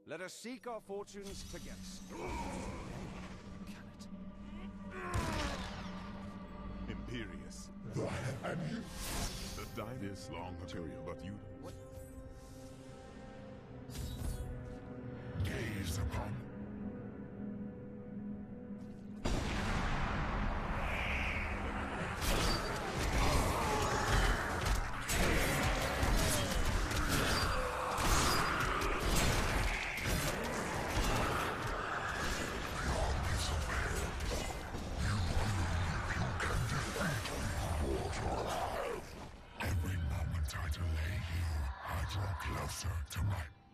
Let us seek our fortunes together. Imperious. And you? The dive is long material, but you... What? Gaze upon. Every moment I delay you, I draw closer to my